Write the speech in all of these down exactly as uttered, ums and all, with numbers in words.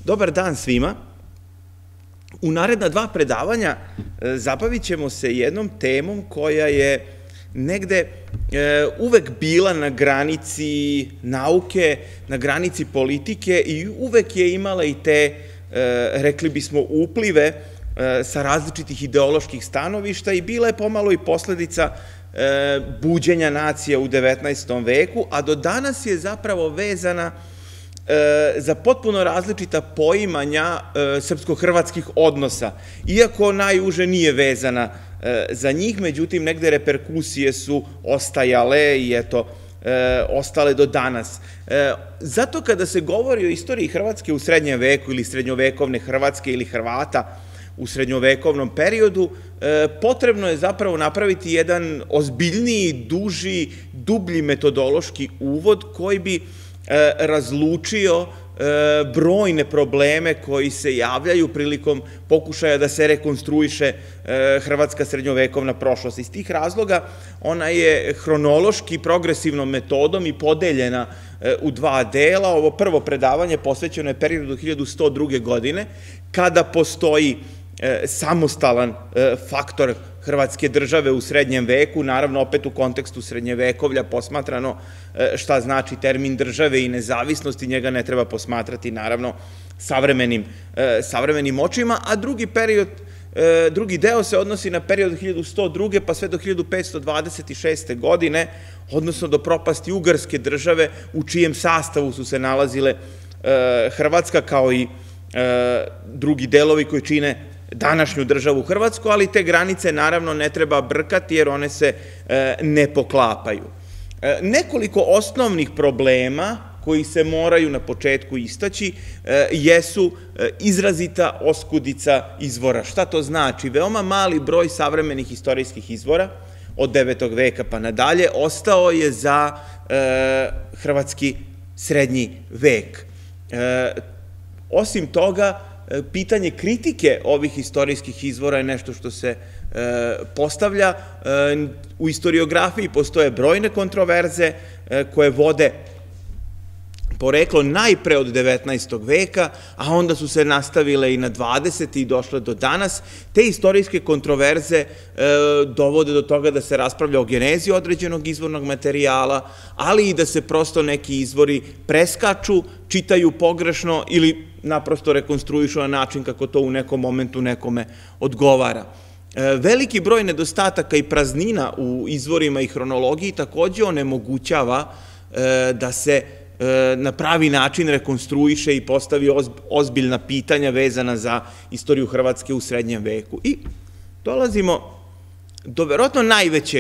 Dobar dan svima. U naredna dva predavanja zabavit ćemo se jednom temom koja je negde uvek bila na granici nauke, na granici politike i uvek je imala i te, rekli bismo, uplive sa različitih ideoloških stanovišta i bila je pomalo i posledica buđenja nacija u devetnaestom veku, a do danas je zapravo vezana za potpuno različita poimanja srpsko-hrvatskih odnosa. Iako najuže nije vezana za njih, međutim, negde reperkusije su ostajale i eto, ostale do danas. Zato kada se govori o istoriji Hrvatske u srednjem veku ili srednjovekovne Hrvatske ili Hrvata u srednjovekovnom periodu, potrebno je zapravo napraviti jedan ozbiljniji, duži, dublji metodološki uvod koji bi razlučio brojne probleme koji se javljaju prilikom pokušaja da se rekonstruiše hrvatska srednjovekovna prošlost. Iz tih razloga ona je hronološki progresivnom metodom i podeljena u dva dela. Ovo prvo predavanje posvećeno je periodu hiljadu sto druge. godine, kada postoji samostalan faktor Hrvatske države u srednjem veku, naravno opet u kontekstu srednjevekovlja posmatrano šta znači termin države i nezavisnosti, njega ne treba posmatrati naravno savremenim očima, a drugi period, drugi deo se odnosi na period od hiljadu sto druge. pa sve do hiljadu petsto dvadeset šeste. godine, odnosno do propasti Ugarske države u čijem sastavu su se nalazile Hrvatska kao i drugi delovi koji čine današnju državu Hrvatsku, ali te granice naravno ne treba brkati jer one se ne poklapaju. Nekoliko osnovnih problema koji se moraju na početku istaći jesu izrazita oskudica izvora. Šta to znači? Veoma mali broj savremenih istorijskih izvora od devetog veka pa nadalje ostao je za hrvatski srednji vek. Osim toga, pitanje kritike ovih istorijskih izvora je nešto što se postavlja. U istoriografiji postoje brojne kontroverze koje vode poreklo najpre od devetnaestog veka, a onda su se nastavile i na dvadeseti i došle do danas. Te istorijske kontroverze dovode do toga da se raspravlja o genezi određenog izvornog materijala, ali i da se prosto neki izvori preskaču, čitaju pogrešno ili naprosto rekonstruišu na način kako to u nekom momentu nekome odgovara. Veliki broj nedostataka i praznina u izvorima i hronologiji takođe onemogućava da se na pravi način rekonstruiše i postavi ozbiljna pitanja vezana za istoriju Hrvatske u srednjem veku. I dolazimo do verovatno najvećeg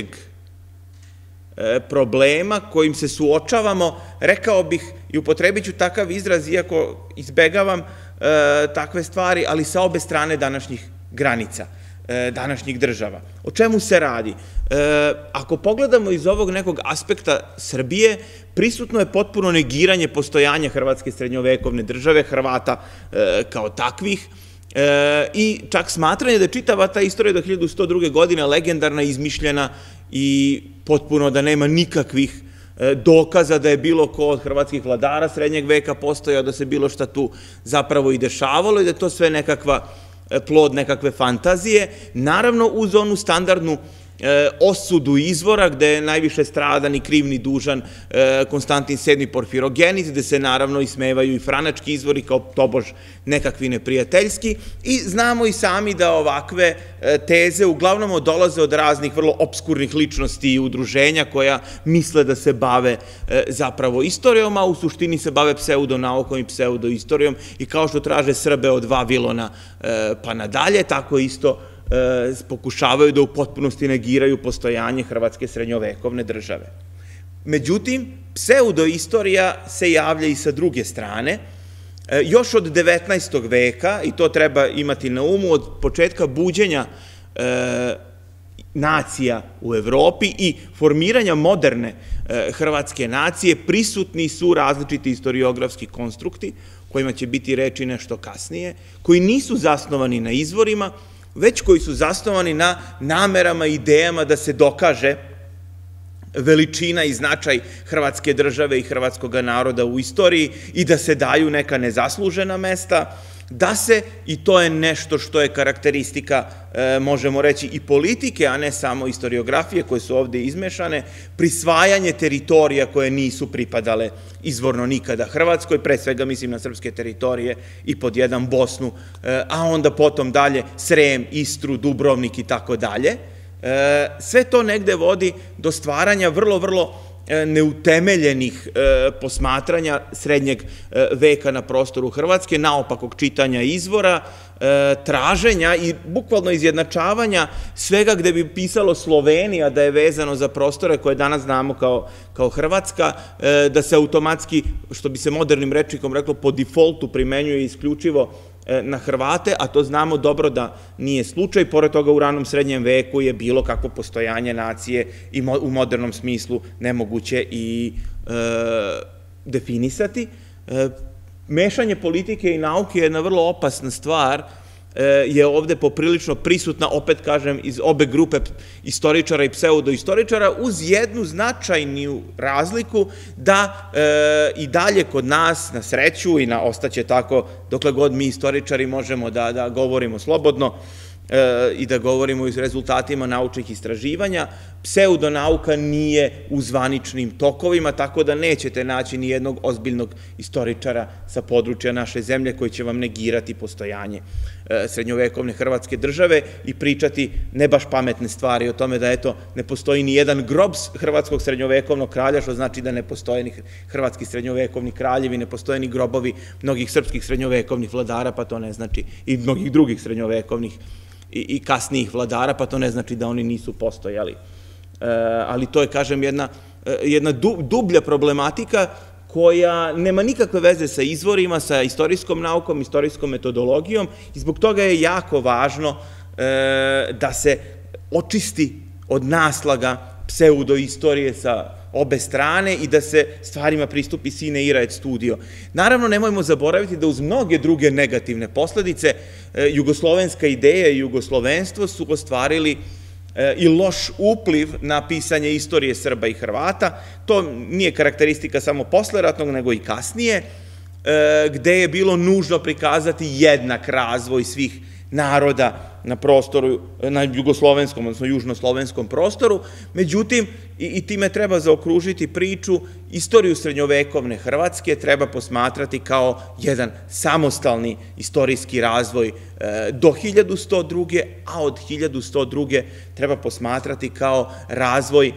problema kojim se suočavamo, rekao bih i upotrebit ću takav izraz, iako izbegavam takve stvari, ali sa obe strane današnjih granica, današnjih država. O čemu se radi? Ako pogledamo iz ovog nekog aspekta Srbije, prisutno je potpuno negiranje postojanja Hrvatske srednjovekovne države, Hrvata kao takvih, i čak smatranje da je čitava ta istorija do hiljadu sto druge. godine legendarna, izmišljena i potpuno da nema nikakvih dokaza da je bilo ko od hrvatskih vladara srednjeg veka postojao, da se bilo šta tu zapravo i dešavalo i da je to sve nekakva plod nekakve fantazije, naravno uz onu standardnu osudu izvora gde je najviše stradan i kriv ni dužan Konstantin sedmi Porfirogenit, gde se naravno ismevaju i franački izvori kao tobož nekakvi neprijateljski, i znamo i sami da ovakve teze uglavnom dolaze od raznih vrlo obskurnih ličnosti i udruženja koja misle da se bave zapravo istorijom, a u suštini se bave pseudonaukom i pseudoistorijom, i kao što traže Srbe od Vavilona pa nadalje, tako isto pokušavaju da u potpunosti negiraju postojanje Hrvatske srednjovekovne države. Međutim, pseudoistorija se javlja i sa druge strane. Još od devetnaestog veka, i to treba imati na umu, od početka buđenja nacija u Evropi i formiranja moderne hrvatske nacije, prisutni su različiti istoriografski konstrukti, kojima će biti reči nešto kasnije, koji nisu zasnovani na izvorima, već koji su zasnovani na namerama i idejama da se dokaže veličina i značaj Hrvatske države i hrvatskog naroda u istoriji i da se daju neka nezaslužena mesta, da se, i to je nešto što je karakteristika, možemo reći, i politike, a ne samo istoriografije koje su ovde izmešane, prisvajanje teritorija koje nisu pripadale izvorno nikada Hrvatskoj, pre svega mislim na srpske teritorije i pod jedan Bosnu, a onda potom dalje Srem, Istru, Dubrovnik i tako dalje. Sve to negde vodi do stvaranja vrlo, vrlo neutemeljenih posmatranja srednjeg veka na prostoru Hrvatske, naopakog čitanja izvora, traženja i bukvalno izjednačavanja svega gde bi pisalo Slovenija da je vezano za prostore koje danas znamo kao Hrvatska, da se automatski, što bi se modernim rečnikom reklo, po defaultu primenjuje isključivo na Hrvate, a to znamo dobro da nije slučaj. Pored toga, u ranom srednjem veku je bilo kakvo postojanje nacije i u modernom smislu nemoguće i definisati. Mešanje politike i nauke je jedna vrlo opasna stvar, je ovde poprilično prisutna, opet kažem, iz obe grupe istoričara i pseudoistoričara, uz jednu značajnu razliku da i dalje kod nas, na sreću i na ostaće tako dokle god mi istoričari možemo da govorimo slobodno i da govorimo o rezultatima naučnih istraživanja, pseudonauka nije u zvaničnim tokovima, tako da nećete naći ni jednog ozbiljnog istoričara sa područja naše zemlje koji će vam negirati postojanje srednjovekovne Hrvatske države i pričati ne baš pametne stvari o tome da, eto, ne postoji ni jedan grob hrvatskog srednjovekovnog kralja, što znači da ne postoje ni hrvatski srednjovekovni kraljevi, ne postoje ni grobovi mnogih srpskih srednjovekovnih vladara, pa to ne znači, i mnogih drugih srednjovekovnih i kasnijih vladara, pa to ne znači da oni nisu postojali. Ali to je, kažem, jedna dublja problematika koja nema nikakve veze sa izvorima, sa istorijskom naukom, istorijskom metodologijom i zbog toga je jako važno da se očisti od naslaga pseudoistorije sa obe strane i da se stvarima pristupi sine ira et studio. Naravno, nemojmo zaboraviti da uz mnoge druge negativne posledice jugoslovenska ideja i jugoslovenstvo su ostvarili i loš upliv na pisanje istorije Srba i Hrvata. To nije karakteristika samo posleratnog, nego i kasnije, gde je bilo nužno prikazati jednak razvoj svih naroda na prostoru, na jugoslovenskom, odnosno južnoslovenskom prostoru. Međutim, i time treba zaokružiti priču, istoriju srednjovekovne Hrvatske treba posmatrati kao jedan samostalni istorijski razvoj do hiljadu sto druge. a od hiljadu sto druge treba posmatrati kao razvoj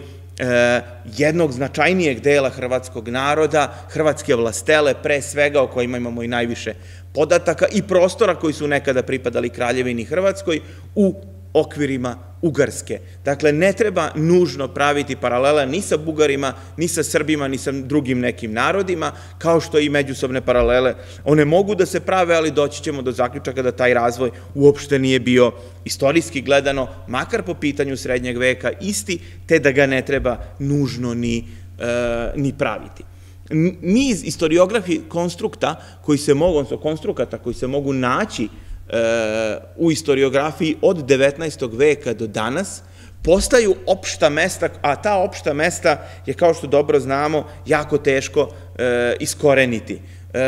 jednog značajnijeg dela hrvatskog naroda, hrvatske vlastele, pre svega, o kojima imamo i najviše podataka, i prostora koji su nekada pripadali Kraljevini Hrvatskoj u okvirima Ugarske. Dakle, ne treba nužno praviti paralele ni sa Bugarima, ni sa Srbima, ni sa drugim nekim narodima, kao što i međusobne paralele. One mogu da se prave, ali doći ćemo do zaključaka da taj razvoj uopšte nije bio istorijski gledano, makar po pitanju srednjeg veka, isti, te da ga ne treba nužno ni praviti. Niz istoriografi konstrukta koji se mogu, odnosno konstrukata koji se mogu naći u istoriografiji od devetnaestog veka do danas, postaju opšta mesta, a ta opšta mesta je, kao što dobro znamo, jako teško iskoreniti.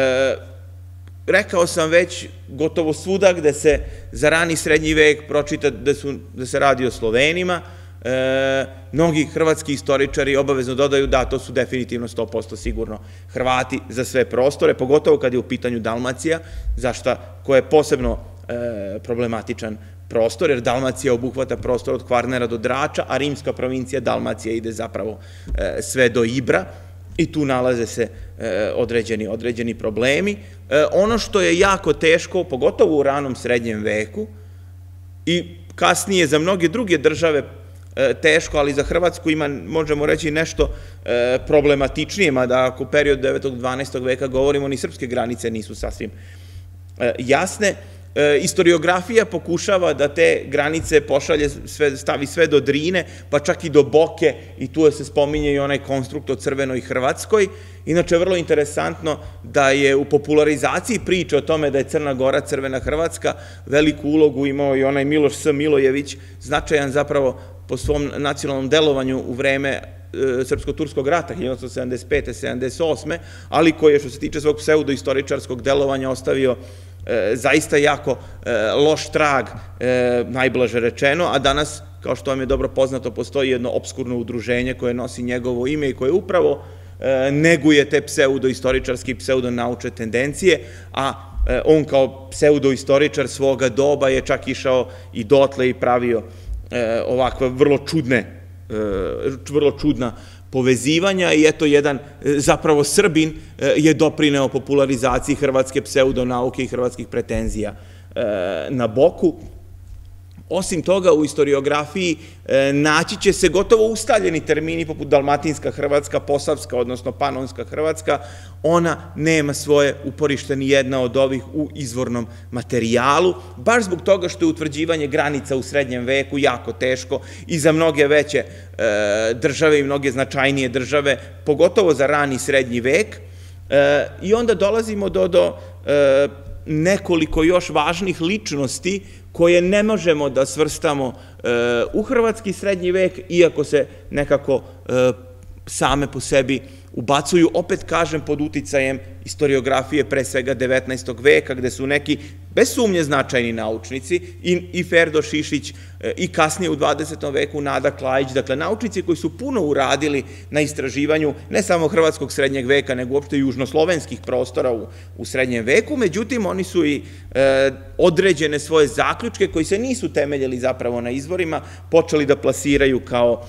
Rekao sam već, gotovo svuda gde se za rani srednji vek pročita da se radi o Slovenima, mnogi hrvatski istoričari obavezno dodaju da to su definitivno sto posto sigurno Hrvati za sve prostore, pogotovo kad je u pitanju Dalmacija, koja je posebno problematičan prostor, jer Dalmacija obuhvata prostor od Kvarnera do Drača, a rimska provincija Dalmacija ide zapravo sve do Ibra i tu nalaze se određeni problemi. Ono što je jako teško, pogotovo u ranom srednjem veku i kasnije za mnoge druge države teško, ali za Hrvatsku ima, možemo reći, nešto problematičnije, mada ako u periodu devetog do dvanaestog veka govorimo, ni srpske granice nisu sasvim jasne. Istoriografija pokušava da te granice pošalje, stavi sve do Drine, pa čak i do Boke, i tu se spominje i onaj konstrukt o Crvenoj Hrvatskoj. Inače, vrlo interesantno da je u popularizaciji priče o tome da je Crna Gora Crvena Hrvatska veliku ulogu imao i onaj Miloš S. Milojević, značajan zapravo po svom nacionalnom delovanju u vreme Srpsko-turskog rata hiljadu osamsto sedamdeset pete sedamdeset osme, ali koji je, što se tiče svog pseudoistoričarskog delovanja, ostavio zaista jako loš trag, najblaže rečeno, a danas, kao što vam je dobro poznato, postoji jedno obskurno udruženje koje nosi njegovo ime i koje upravo neguje te pseudoistoričarske i pseudonaučne tendencije, a on kao pseudoistoričar svoga doba je čak išao i dotle i pravio ovakve vrlo čudne, vrlo čudna povezivanja i eto jedan, zapravo Srbin je doprineo popularizaciji hrvatske pseudonauke i hrvatskih pretenzija na Boku. Osim toga, u istoriografiji naći će se gotovo ustaljeni termini poput dalmatinska Hrvatska, posavska, odnosno panonska Hrvatska. Ona nema svoje uporište ni jedna od ovih u izvornom materijalu, baš zbog toga što je utvrđivanje granica u srednjem veku jako teško i za mnoge veće države i mnoge značajnije države, pogotovo za rani srednji vek. I onda dolazimo do nekoliko još važnih ličnosti koje ne možemo da svrstamo u hrvatski srednji vek, iako se nekako same po sebi ubacuju, opet kažem, pod uticajem istoriografije pre svega devetnaestog veka, gde su neki bez sumnje značajni naučnici, i Ferdo Šišić, i kasnije u dvadesetom veku Nada Klajić, dakle naučnici koji su puno uradili na istraživanju ne samo hrvatskog srednjeg veka, nego uopšte južnoslovenskih prostora u srednjem veku, međutim oni su i određene svoje zaključke koji se nisu temeljili zapravo na izvorima, počeli da plasiraju kao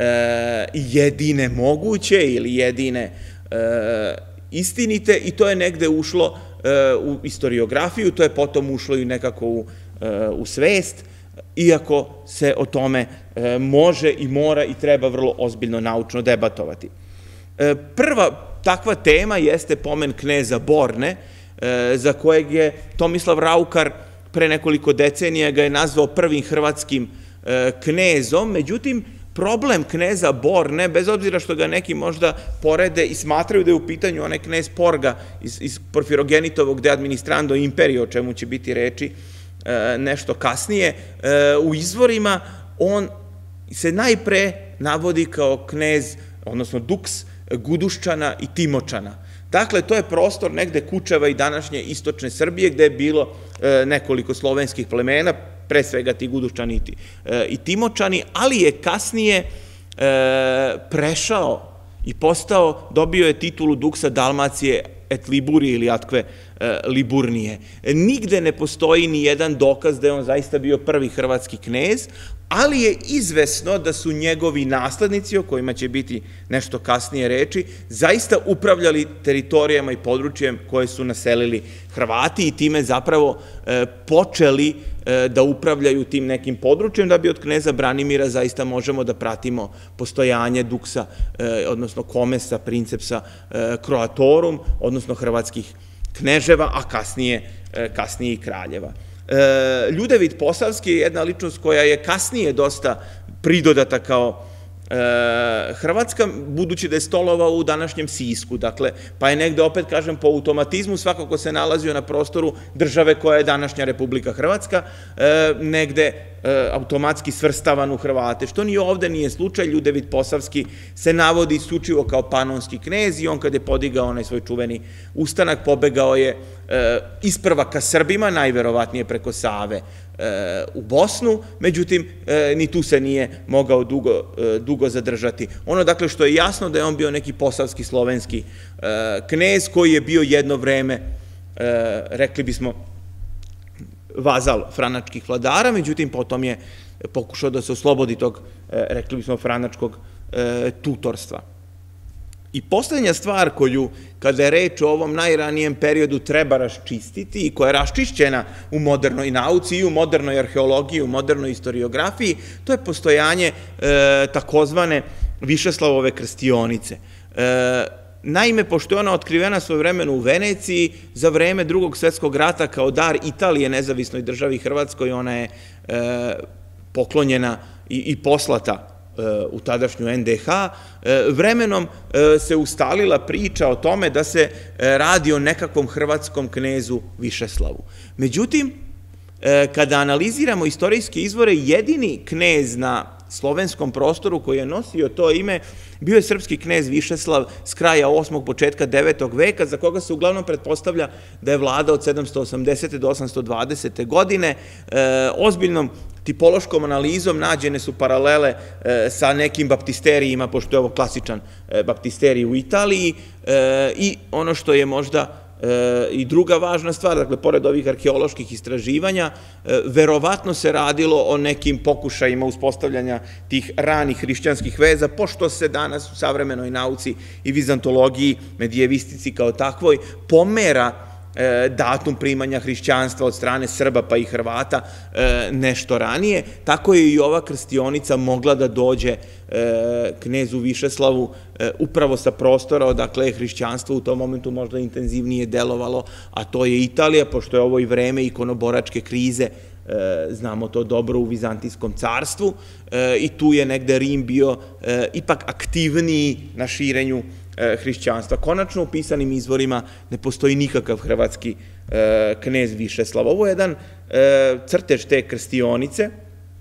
jedine moguće ili jedine istinite, i to je negde ušlo u istoriografiju, to je potom ušlo i nekako u svest, iako se o tome može i mora i treba vrlo ozbiljno naučno debatovati. Prva takva tema jeste pomen kneza Borne, za kojeg je Tomislav Raukar pre nekoliko decenija ga je nazvao prvim hrvatskim knezom, međutim, problem kneza Borne, bez obzira što ga neki možda porede i smatraju da je u pitanju onaj knez Porga iz Porfirogenitovog De administrando imperio, o čemu će biti reči nešto kasnije, u izvorima on se najpre navodi kao knez, odnosno duks Guduščana i Timočana. Dakle, to je prostor negde Kučeva i današnje istočne Srbije, gde je bilo nekoliko slovenskih plemena, pre svega ti Guduščani i Timočani, ali je kasnije prešao i postao, dobio je titulu duksa Dalmacije et Liburije ili Atkve Liburnije. Nigde ne postoji ni jedan dokaz da je on zaista bio prvi hrvatski knez, ali je izvesno da su njegovi naslednici, o kojima će biti nešto kasnije reči, zaista upravljali teritorijama i područjem koje su naselili Hrvati i time zapravo počeli da upravljaju tim nekim područjem, da bi od kneza Branimira zaista možemo da pratimo postojanje duksa, odnosno komesa, princepsa Croatorum, odnosno hrvatskih kneževa, a kasnije i kraljeva. Ljudevit Posavski je jedna ličnost koja je kasnije dosta pridodata kao Hrvatska, budući da je stolovao u današnjem Sisku, dakle, pa je negde, opet kažem, po automatizmu svakako se nalazio na prostoru države koja je današnja Republika Hrvatska, negde automatski svrstavan u Hrvate, što ni ovde nije slučaj. Ljudevit Posavski se navodi isključivo kao panonski knez i on kad je podigao onaj svoj čuveni ustanak, pobegao je isprva ka Srbima, najverovatnije preko Save u Bosnu, međutim, ni tu se nije mogao dugo zadržati. Ono, dakle, što je jasno da je on bio neki posavski slovenski knez koji je bio jedno vreme, rekli bismo, vazal franačkih vladara, međutim, potom je pokušao da se oslobodi tog, rekli bismo, franačkog tutorstva. I poslednja stvar koju, kada je reč o ovom najranijem periodu, treba raščistiti i koja je raščišćena u modernoj nauci i u modernoj arheologiji, u modernoj istoriografiji, to je postojanje takozvane Višeslavove krstionice. Naime, pošto je ona otkrivena svojevremeno u Veneciji, za vreme Drugog svetskog rata kao dar Italije nezavisnoj državi Hrvatskoj, ona je poklonjena i poslata u tadašnju en de ha, vremenom se ustalila priča o tome da se radi o nekakvom hrvatskom knezu Višeslavu. Međutim, kada analiziramo istorijske izvore, jedini knez na slovenskom prostoru koji je nosio to ime bio je srpski knez Višeslav s kraja osmog, početka devetog veka, za koga se uglavnom pretpostavlja da je vladao od sedamsto osamdesete do osamsto dvadesete godine. Ozbiljnom tipološkom analizom nađene su paralele sa nekim baptisterijima, pošto je ovo klasičan baptisterij u Italiji, i ono što je možda i druga važna stvar, dakle, pored ovih arheoloških istraživanja, verovatno se radilo o nekim pokušajima uspostavljanja tih ranih hrišćanskih veza, pošto se danas u savremenoj nauci i vizantologiji, medijevistici kao takvoj, pomera datum primanja hrišćanstva od strane Srba pa i Hrvata nešto ranije, tako je i ova krstionica mogla da dođe knezu Višeslavu upravo sa prostora odakle je hrišćanstvo u tom momentu možda intenzivnije delovalo, a to je Italija, pošto je ovo i vreme ikonoboračke krize, znamo to dobro, u Vizantijskom carstvu, i tu je negde Rim bio ipak aktivniji na širenju hrišćanstva. Konačno, u pisanim izvorima ne postoji nikakav hrvatski knez Višeslav. Ovo je jedan crtež te krstionice,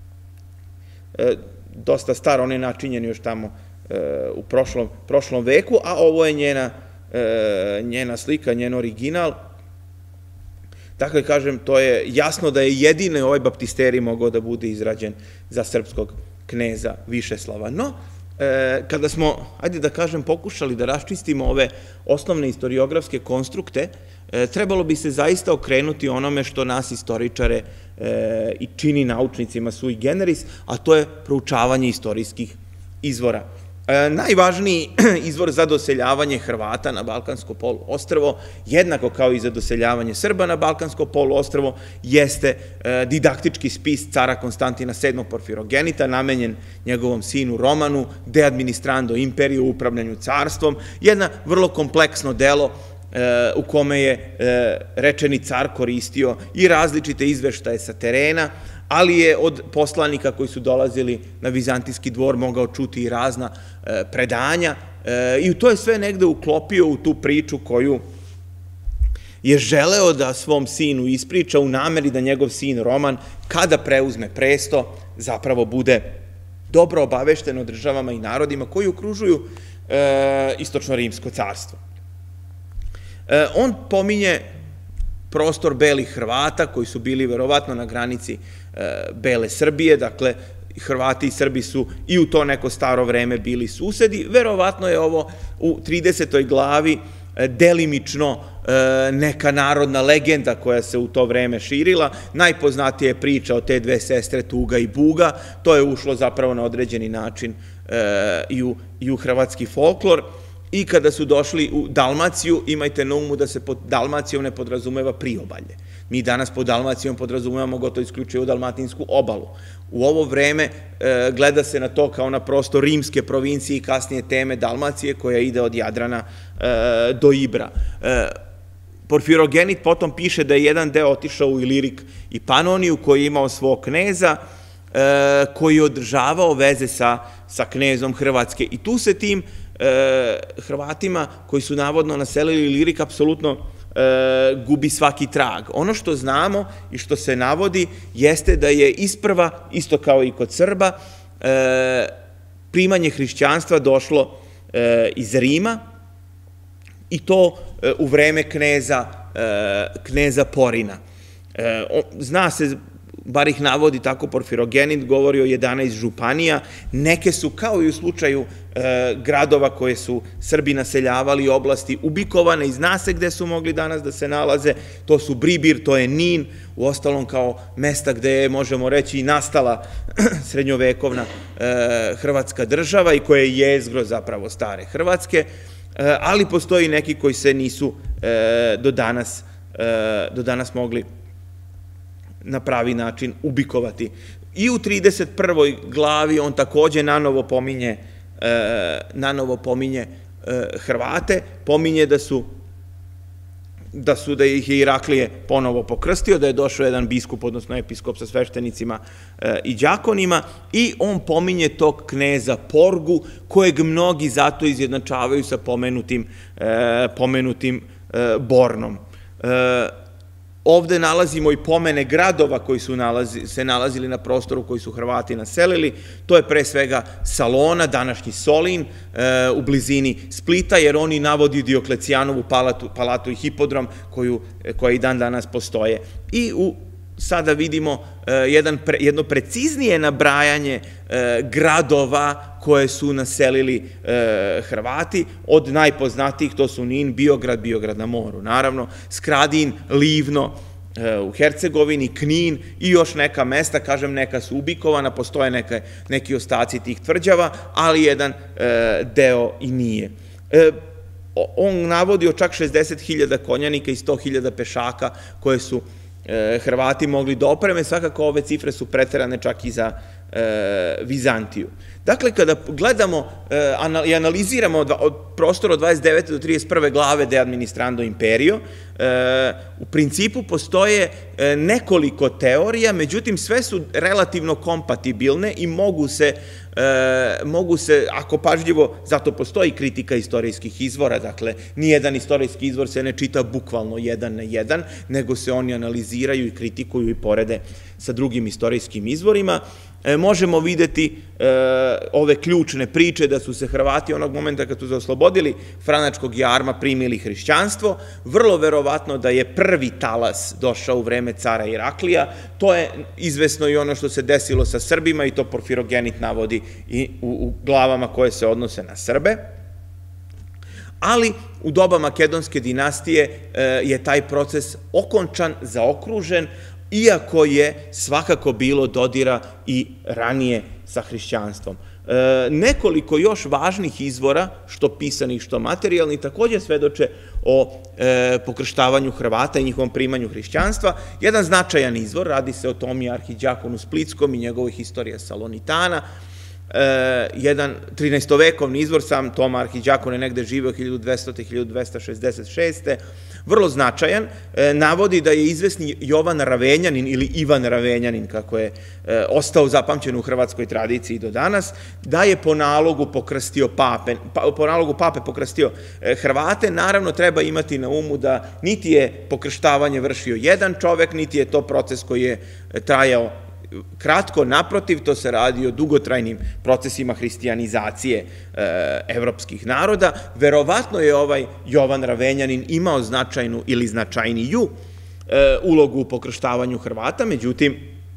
dosta star, on je načinjen još tamo u prošlom veku, a ovo je njena slika, njen original. Dakle, kažem, to je jasno da je jedini ovaj baptisterij mogao da bude izrađen za srpskog kneza Višeslava. No, kada smo, ajde da kažem, pokušali da raščistimo ove osnovne historiografske konstrukte, trebalo bi se zaista okrenuti onome što nas istoričare i čini naučnicima sui generis, a to je proučavanje istorijskih izvora. Najvažniji izvor za doseljavanje Hrvata na Balkansko poluostrvo, jednako kao i za doseljavanje Srba na Balkansko poluostrvo, jeste didaktički spis cara Konstantina sedmog Porfirogenita, namenjen njegovom sinu Romanu, De administrando imperiju, upravljanju carstvom, jedna vrlo kompleksno delo u kome je rečeni car koristio i različite izveštaje sa terena, ali je od poslanika koji su dolazili na vizantijski dvor mogao čuti i razna predanja, i to je sve negde uklopio u tu priču koju je želeo da svom sinu ispriča u nameri da njegov sin Roman, kada preuzme presto, zapravo bude dobro obavešten o državama i narodima koji okružuju istočno-rimsko carstvo. On pominje prostor belih Hrvata koji su bili verovatno na granici bele Srbije, dakle Hrvati i Srbi su i u to neko staro vreme bili susedi. Verovatno je ovo u tridesetoj glavi delimično neka narodna legenda koja se u to vreme širila. Najpoznatija je priča o te dve sestre Tuga i Buga, to je ušlo zapravo na određeni način i u hrvatski folklor. I kada su došli u Dalmaciju, imajte na umu da se pod Dalmacijom ne podrazumeva priobalje. Mi danas pod Dalmacijom podrazumevamo gotovo isključivo Dalmatinsku obalu. U ovo vreme gleda se na to kao na prostor rimske provincije i kasnije teme Dalmacije koja ide od Jadrana do Ibra. Porfirogenit potom piše da je jedan deo otišao u Ilirik i Panoniju koji je imao svog kneza, koji je održavao veze sa knezom Hrvatske. I tu se tim Hrvatima koji su navodno naselili Ilirik apsolutno gubi svaki trag. Ono što znamo i što se navodi jeste da je isprva, isto kao i kod Srba, primanje hrišćanstva došlo iz Rima i to u vreme kneza Porina. Zna se, bar ih navodi tako Porfirogenit, govori o jedanaest županija, neke su kao i u slučaju gradova koje su Srbi naseljavali oblasti ubikovane i zna se gde su mogli danas da se nalaze, to su Bribir, to je Nin, u ostalom kao mesta gde je, možemo reći, i nastala srednjovekovna Hrvatska država i koje je jezgro zapravo stare Hrvatske, ali postoji neki koji se nisu do danas mogli na pravi način ubikovati. I u trideset prvoj glavi on takođe nanovo pominje nanovo pominje Hrvate, pominje da su da su da ih je Iraklije ponovo pokrstio, da je došao jedan biskup, odnosno episkop sa sveštenicima i đakonima, i on pominje tog kneza Porgu, kojeg mnogi zato izjednačavaju sa pomenutim pomenutim Bornom. Ovde nalazimo i pomene gradova koji su se nalazili na prostoru koji su Hrvati naselili. To je pre svega Salona, današnji Solin, u blizini Splita, jer oni navodi Dioklecijanovu palatu i hipodrom koja i dan danas postoje. I sada vidimo jedno preciznije nabrajanje gradova koje su naselili Hrvati. Od najpoznatijih to su Nin, Biograd, Biograd na moru, naravno, Skradin, Livno u Hercegovini, Knin i još neka mesta, kažem, neka su ubikovana, postoje neki ostaci tih tvrđava, ali jedan deo i nije. On navodi o čak šezdeset hiljada konjanika i sto hiljada pešaka koje su Hrvati mogli da opreme. Svakako ove cifre su preterane čak i za Vizantiju. Dakle, kada gledamo i analiziramo od prostora od dvadeset devete do trideset prve glave De administrando imperio, u principu postoje nekoliko teorija, međutim sve su relativno kompatibilne i mogu se, mogu se, ako pažljivo, zato postoji kritika istorijskih izvora, dakle, nijedan istorijski izvor se ne čita bukvalno jedan na jedan, nego se oni analiziraju i kritikuju i porede sa drugim istorijskim izvorima. Možemo videti ove ključne priče da su se Hrvati onog momenta kad su se oslobodili Franačkog jarma primili hrišćanstvo. Vrlo verovatno da je prvi talas došao u vreme cara Iraklija. To je izvesno i ono što se desilo sa Srbima i to Porfirogenit navodi i u glavama koje se odnose na Srbe. Ali u doba Makedonske dinastije je taj proces okončan, zaokružen, iako je svakako bilo dodira i ranije sa hrišćanstvom. Nekoliko još važnih izvora, što pisanih, što materijalnih, također svedoče o pokrštavanju Hrvata i njihovom primanju hrišćanstva. Jedan značajan izvor, radi se o Tomiji Arhidjakonu Splitskom i njegovoj Historija Salonitana. Jedan trinaestovekovni izvor, sam Toma Arhidjakon je negde živeo hiljadu dvesta do hiljadu dvesta šezdeset šeste. Vrlo značajan, navodi da je izvesni Jovan Ravenjanin ili Ivan Ravenjanin, kako je ostao zapamćen u hrvatskoj tradiciji do danas, da je po nalogu pokrstio pape, po nalogu pape pokrstio Hrvate. Naravno, treba imati na umu da niti je pokrštavanje vršio jedan čovek, niti je to proces koji je trajao kratko, naprotiv, to se radi o dugotrajnim procesima hristijanizacije evropskih naroda. Verovatno je ovaj Jovan Ravenjanin imao značajnu ili značajniju ulogu u pokrštavanju Hrvata, međutim,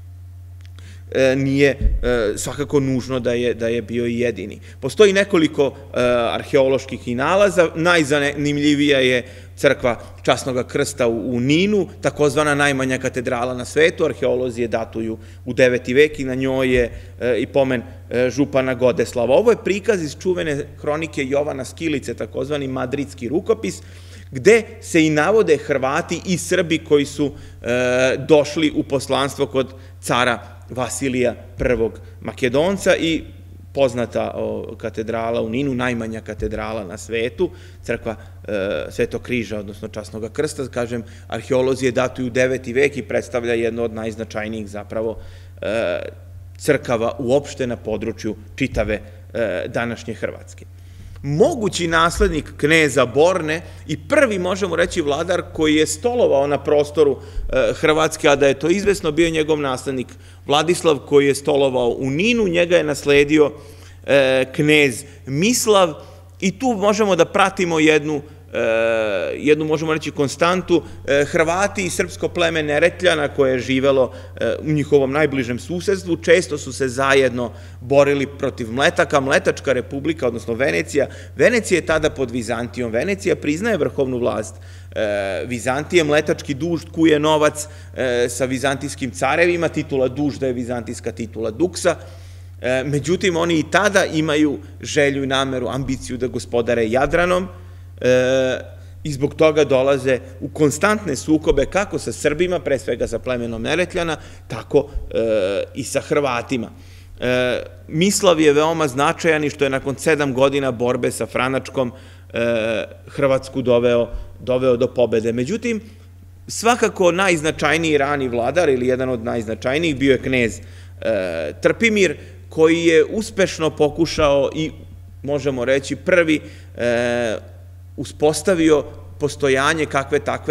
nije svakako nužno da je bio i jedini. Postoji nekoliko arheoloških nalaza. Najzanimljivija je crkva Časnog krsta u Ninu, takozvana najmanja katedrala na svetu. Arheolozi je datuju u deveti vek i na njoj je i pomen župana Godeslava. Ovo je prikaz iz čuvene hronike Jovana Skilice, takozvani madridski rukopis, gde se i navode Hrvati i Srbi koji su došli u poslanstvo kod cara Vasilija prvog Makedonca i poznata katedrala u Ninu, najmanja katedrala na svetu, crkva Svetog križa, odnosno Časnog krsta, kažem, arheolozi je datuju u deveti vek i predstavlja jedno od najznačajnijih zapravo crkava uopšte na području čitave današnje Hrvatske. Mogući naslednik kneza Borne i prvi, možemo reći, vladar koji je stolovao na prostoru Hrvatske, a da je to izvesno bio njegov naslednik Vladislav koji je stolovao u Ninu, njega je nasledio knez Mislav i tu možemo da pratimo jednu, jednu možemo reći konstantu. Hrvati i srpsko pleme Neretljana koje je živelo u njihovom najbližem susedstvu često su se zajedno borili protiv Mletaka. Mletačka republika, odnosno Venecija, Venecija je tada pod Vizantijom. Venecija priznaje vrhovnu vlast Vizantije. Mletački dužd kuje novac sa vizantijskim carevima, titula dužda je vizantijska titula duksa. Međutim, oni i tada imaju želju i nameru, ambiciju da gospodare Jadranom i zbog toga dolaze u konstantne sukobe kako sa Srbima, pre svega sa plemenom Neretljana, tako i sa Hrvatima. Mislav je veoma značajan i što je nakon sedam godina borbe sa Franačkom Hrvatsku doveo do pobede. Međutim, svakako najznačajniji rani vladar ili jedan od najznačajnijih bio je knez Trpimir, koji je uspešno pokušao i, možemo reći, prvi uspostavio postojanje kakve takve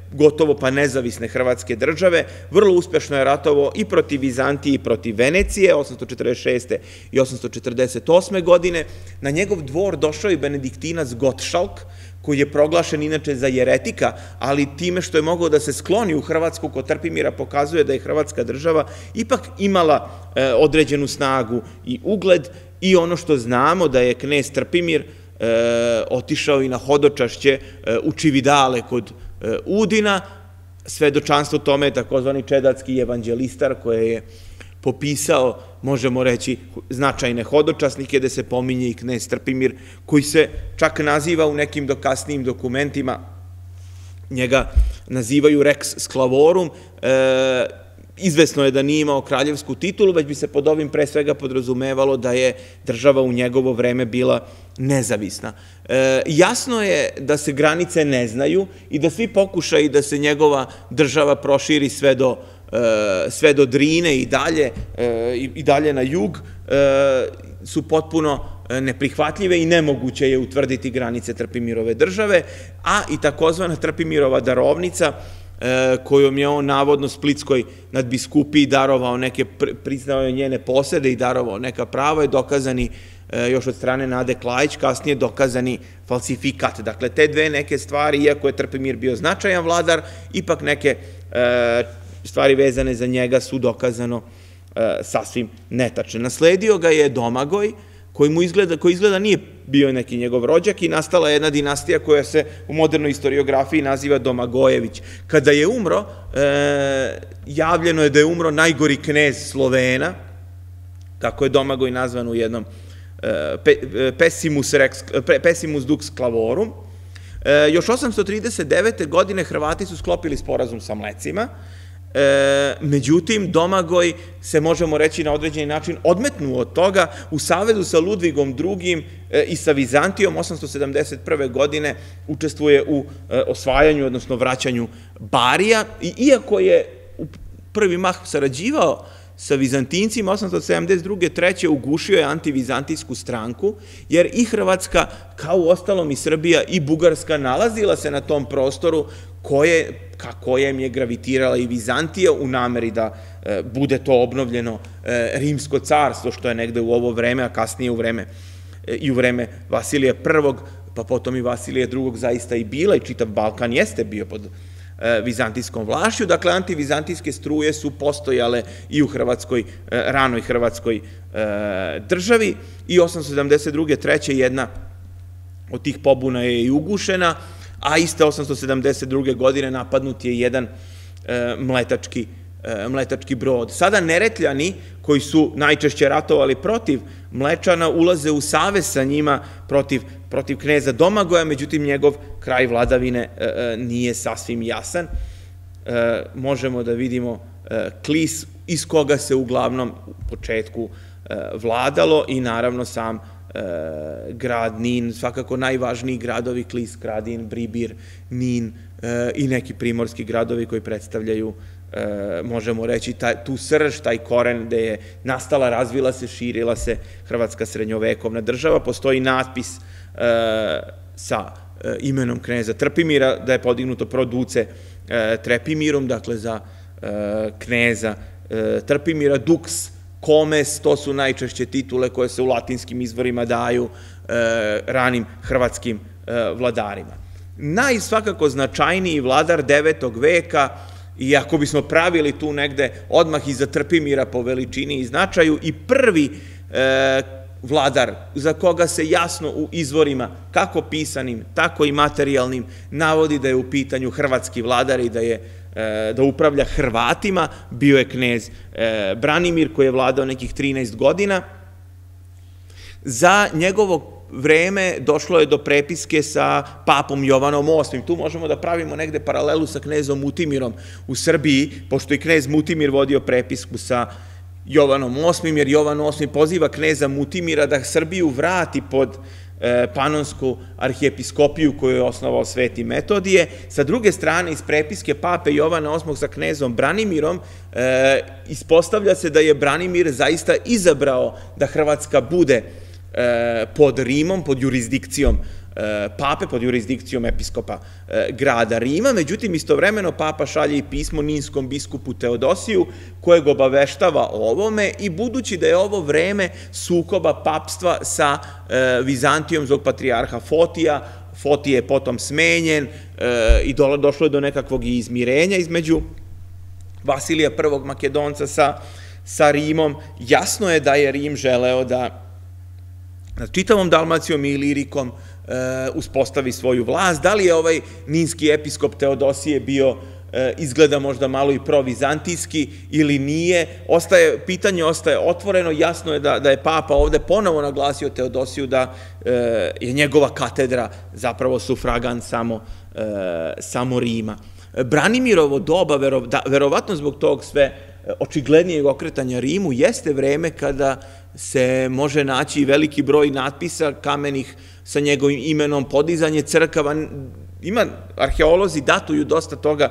gotovo pa nezavisne Hrvatske države. Vrlo uspešno je ratovao i protiv Vizantije i protiv Venecije, osamsto četrdeset šeste i osamsto četrdeset osme godine. Na njegov dvor došao i benediktinac Gotšalk, koji je proglašen inače za jeretika, ali time što je mogao da se skloni u Hrvatsku kod Trpimira pokazuje da je Hrvatska država ipak imala određenu snagu i ugled, i ono što znamo da je knez Trpimir otišao i na hodočašće u Čividale kod Udina. Svedočanstvo tome je takozvani čedatski evanđelistar koji je popisao, možemo reći, značajne hodočasnike, gde se pominje i knez Trpimir, koji se čak naziva u nekim kasnijim dokumentima, njega nazivaju Rex Sclavorum. Izvesno je da nije imao kraljevsku titulu, već bi se pod ovim pre svega podrazumevalo da je država u njegovo vreme bila nezavisna. Jasno je da se granice ne znaju i da svi pokušaji da se njegova država proširi sve do sve do Drine i dalje i dalje na jug su potpuno neprihvatljive i nemoguće je utvrditi granice Trpimirove države, a i takozvana Trpimirova darovnica, kojom je on navodno Splitskoj nadbiskupiji darovao neke, priznao je njene posede i darovao neka prava, je dokazani još od strane Nade Klajić, kasnije dokazani falsifikat. Dakle, te dve neke stvari, iako je Trpimir bio značajan vladar, ipak neke stvari vezane za njega su dokazano sasvim netačne. Nasledio ga je Domagoj, koji mu izgleda, koji izgleda nije bio neki njegov rođak, i nastala je jedna dinastija koja se u modernoj historiografiji naziva Domagojević. Kada je umro, javljeno je da je umro najgori knez Slovena, kako je Domagoj nazvan u jednom Pessimus Dux Clavorum. Još osamsto trideset devete. godine Hrvati su sklopili sporazum sa Mlecima. Međutim, Domagoj se, možemo reći, na određeni način odmetnuo od toga. U savezu sa Ludvigom drugim i sa Vizantijom osamsto sedamdeset prve. godine učestvuje u osvajanju, odnosno vraćanju Barija, i iako je u prvi mah sarađivao sa Vizantincima, osamsto sedamdeset druge. treće. ugušio je antivizantijsku stranku, jer i Hrvatska, kao u ostalom i Srbija i Bugarska, nalazila se na tom prostoru ka kojem je gravitirala i Vizantija u nameri da bude to obnovljeno rimsko carstvo, što je negde u ovo vreme, a kasnije u vreme i u vreme Vasilija prvog. pa potom i Vasilija drugog. zaista i bila, i čitav Balkan jeste bio pod vizantijskom vlašću. Dakle, antivizantijske struje su postojale i u Hrvatskoj, ranoj Hrvatskoj državi, i osamsto sedamdeset druge. treće. jedna od tih pobuna je i ugušena, a iste osamsto sedamdeset druge. godine napadnut je jedan mletački mletački brod. Sada Neretljani, koji su najčešće ratovali protiv Mlečana, ulaze u savez sa njima protiv, protiv kneza Domagoja, međutim njegov kraj vladavine nije sasvim jasan. Možemo da vidimo Klis, iz koga se uglavnom u početku vladalo, i naravno sam grad Nin, svakako najvažniji gradovi: Klis, Kradin, Bribir, Nin i neki primorski gradovi koji predstavljaju, možemo reći, tu srž, taj koren gde je nastala, razvila se, širila se Hrvatska srednjovekovna država. Postoji natpis sa imenom kneza Trpimira, da je podignuto pro duce Trepimirum, dakle za kneza Trpimira. Dux, Comes, to su najčešće titule koje se u latinskim izvorima daju ranim hrvatskim vladarima. Najsvakako značajniji vladar devetog veka, i ako bismo pravili tu negde odmah iza Trpimira po veličini i značaju, i prvi vladar za koga se jasno u izvorima, kako pisanim, tako i materijalnim, navodi da je u pitanju hrvatski vladar i da je da upravlja Hrvatima, bio je knez Branimir, koji je vladao nekih trinaest godina. Za njegovo vreme došlo je do prepiske sa papom Jovanom osmim. Tu možemo da pravimo negde paralelu sa knezom Mutimirom u Srbiji, pošto i knez Mutimir vodio prepisku sa Jovanom osmim, jer Jovan osmi poziva kneza Mutimira da Srbiju vrati pod Panonsku arhijepiskopiju koju je osnovao Sveti Metodije. Sa druge strane, iz prepiske pape Jovana osmog sa knezom Branimirom ispostavlja se da je Branimir zaista izabrao da Hrvatska bude pod Rimom, pod jurisdikcijom pape, pod jurisdikcijom episkopa grada Rima. Međutim, istovremeno papa šalje i pismo ninskom biskupu Teodosiju, kojeg obaveštava o ovome, i budući da je ovo vreme sukoba papstva sa Vizantijom zbog patrijarha Fotija, Fotije je potom smenjen i došlo je do nekakvog izmirenja između Vasilija prvog Makedonca sa Rimom, jasno je da je Rim želeo da nad čitavom Dalmacijom i Ilirikom uspostavi svoju vlast. Da li je ovaj ninski episkop Teodosije bio, izgleda možda malo i provizantijski ili nije, pitanje ostaje otvoreno. Jasno je da je papa ovde ponovo naglasio Teodosiju da je njegova katedra zapravo sufragan samo Rima. Branimirovo doba, verovatno zbog tog sve očiglednijeg okretanja Rimu, jeste vreme kada se može naći veliki broj natpisa kamenih sa njegovim imenom, podizanje crkava. Ima, arheolozi datuju dosta toga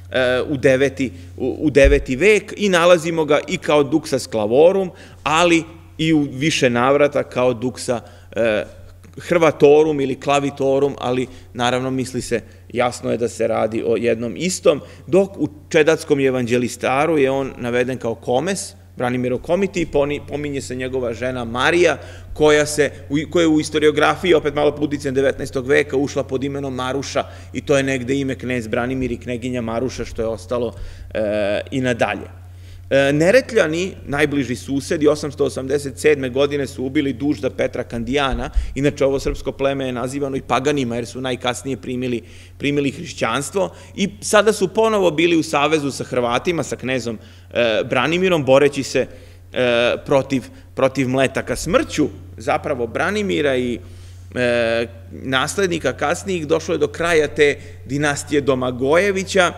u deveti vek i nalazimo ga i kao duxa sclavorum, ali i u više navrata kao duxa hrvatorum ili clavitorum, ali naravno misli se, jasno je da se radi o jednom istom, dok u Čedatskom evanđelistaru je on naveden kao komes, Branimiro Komiti, i pominje se njegova žena Marija, koja je u istoriografiji, opet malo uticajem devetnaestog veka, ušla pod imenom Maruša, i to je negde ime knez Branimir i kneginja Maruša, što je ostalo i nadalje. Neretljani, najbliži susedi, osamsto osamdeset sedme godine su ubili dužda Petra Kandijana. Inače, ovo srpsko pleme je nazivano i paganima, jer su najkasnije primili hrišćanstvo, i sada su ponovo bili u savezu sa Hrvatima, sa knezom Branimirom, boreći se protiv mletaka. Smrću zapravo Branimira i naslednika kasnijih došlo je do kraja te dinastije Domagojevića,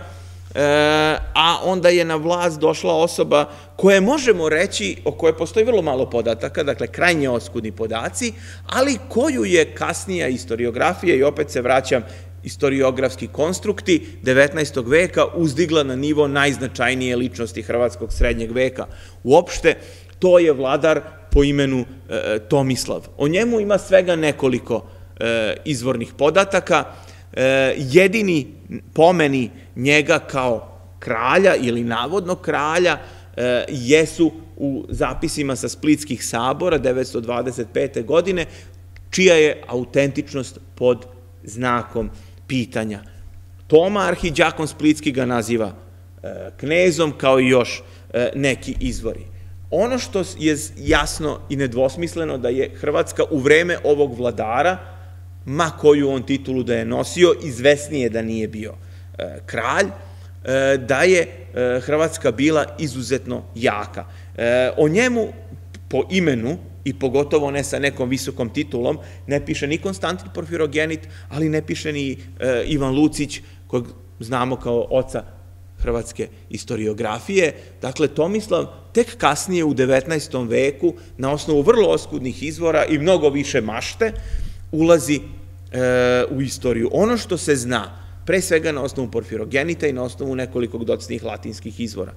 a onda je na vlast došla osoba koje možemo reći, o kojoj postoji vrlo malo podataka, dakle krajnje oskudni podaci, ali koju je kasnija istoriografija, i opet se vraćam, istoriografski konstrukti devetnaestog veka uzdigla na nivo najznačajnije ličnosti hrvatskog srednjeg veka. Uopšte, to je vladar po imenu Tomislav. O njemu ima svega nekoliko izvornih podataka. Jedini pomeni njega kao kralja ili navodnog kralja jesu u zapisima sa Splitskih sabora devetsto dvadeset pete godine, čija je autentičnost pod znakom pitanja. Toma Arhiđakon Splitski ga naziva knezom, kao i još neki izvori. Ono što je jasno i nedvosmisleno da je Hrvatska u vreme ovog vladara, ma koju on titulu da je nosio, izvesnije da nije bio kralj, da je Hrvatska bila izuzetno jaka. O njemu po imenu, i pogotovo ne sa nekom visokom titulom, ne piše ni Konstantin Porfirogenit, ali ne piše ni Ivan Lucić, kojeg znamo kao oca hrvatske istoriografije. Dakle, Tomislav tek kasnije u devetnaestom veku, na osnovu vrlo oskudnih izvora i mnogo više mašte, ulazi u istoriju. Ono što se zna, pre svega na osnovu Porfirogenita i na osnovu nekoliko docnijih latinskih izvora.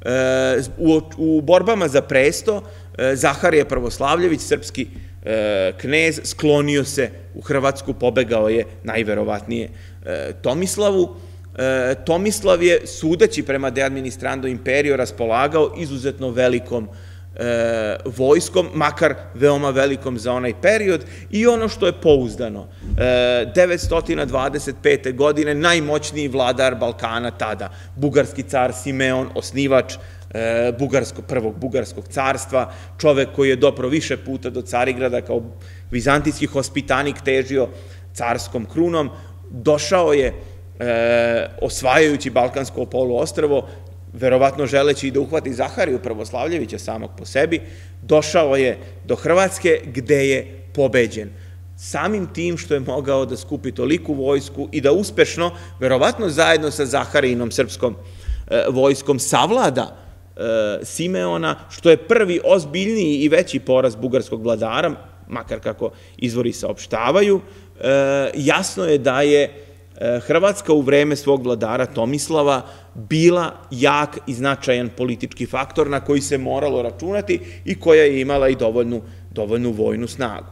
U borbama za presto, Zaharije Pravoslavljević, srpski knez, sklonio se u Hrvatsku, pobegao je najverovatnije Tomislavu. Tomislav je, sudeći prema De administrando imperio, raspolagao izuzetno velikom vojskom, makar veoma velikom za onaj period, i ono što je pouzdano, devetsto dvadeset pete godine najmoćniji vladar Balkana tada, bugarski car Simeon, osnivač prvog bugarskog carstva, čovek koji je dopro više puta do Carigrada kao vizantijski hospitanik težio carskom krunom, došao je osvajajući Balkansko poluostrvo, verovatno želeći da uhvati Zahariju Pravoslavljevića samog po sebi, došao je do Hrvatske gde je pobeđen. Samim tim što je mogao da skupi toliku vojsku i da uspešno, verovatno zajedno sa Zaharijinom srpskom vojskom, savlada Simeona, što je prvi ozbiljniji i veći poraz bugarskog vladara, makar kako izvori saopštavaju, jasno je da je Hrvatska u vreme svog vladara Tomislava bila jak i značajan politički faktor na koji se moralo računati i koja je imala i dovoljnu vojnu snagu.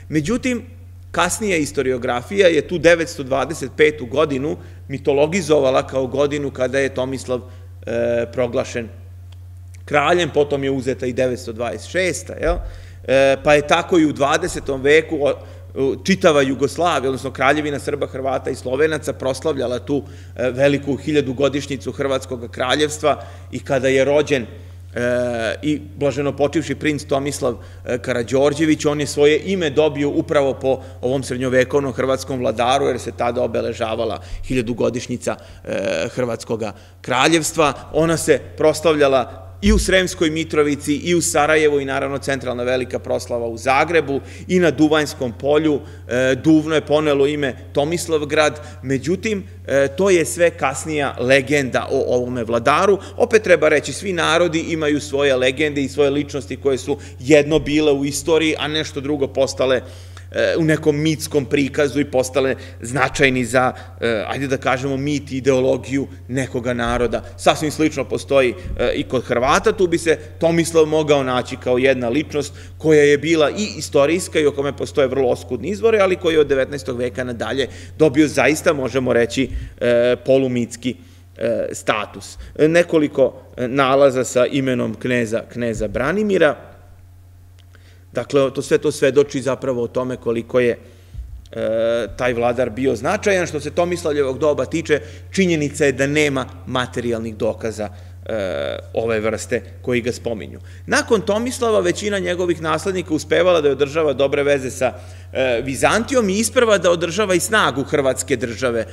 Međutim, kasnija istoriografija je tu devetsto dvadeset petu godinu mitologizovala kao godinu kada je Tomislav proglašen kraljem, potom je uzeta i devetsto dvadeset šesta. Pa je tako i u dvadesetom veku čitava Jugoslavija, odnosno Kraljevina Srba, Hrvata i Slovenaca proslavljala tu veliku hiljadugodišnjicu Hrvatskog kraljevstva i kada je rođen i blaženopočivši princ Tomislav Karađorđević, on je svoje ime dobio upravo po ovom srednjovekovnom hrvatskom vladaru, jer se tada obeležavala hiljadugodišnjica Hrvatskog kraljevstva. Ona se proslavljala i u Sremskoj Mitrovici, i u Sarajevu, i naravno centralna velika proslava u Zagrebu, i na Duvanjskom polju. Duvno je ponelo ime Tomislavgrad, međutim, to je sve kasnija legenda o ovome vladaru. Opet treba reći, svi narodi imaju svoje legende i svoje ličnosti koje su jedno bile u istoriji, a nešto drugo postale u nekom mitskom prikazu i postale značajni za, ajde da kažemo, mit i ideologiju nekoga naroda. Sasvim slično postoji i kod Hrvata, tu bi se Tomislav mogao naći kao jedna ličnost koja je bila i istorijska i o kome postoje vrlo oskudni izvori, ali koji je od devetnaestog veka nadalje dobio zaista, možemo reći, polumitski status. Nekoliko nalaza sa imenom kneza Branimira. Dakle, to sve to svedoči zapravo o tome koliko je taj vladar bio značajan. Što se Tomislavljevog doba tiče, činjenica je da nema materijalnih dokaza ove vrste koji ga spominju. Nakon Tomislava većina njegovih naslednika uspevala da održava dobre veze sa Vizantijom i isprva da održava i snagu Hrvatske države,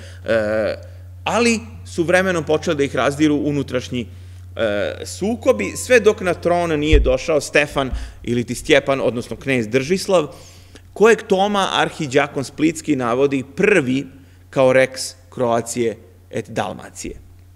ali su vremenom počeli da ih razdiru unutrašnji sukobi, sve dok na tron nije došao Stefan ili ti Stjepan, odnosno knez Držislav, kojeg Toma Arhiđakon Splitski navodi prvi kao Rex Croacije et Dalmacije.